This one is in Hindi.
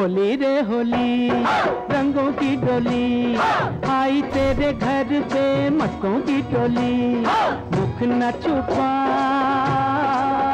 होली रे होली, रंगों की डोली आई तेरे घर पे मटकों की टोली। मुख न छुपा